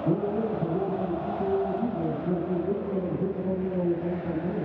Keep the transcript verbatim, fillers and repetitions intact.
Nuevamente se vuelve al equipo libre, la que encuentra la mejor campaña de la campaña.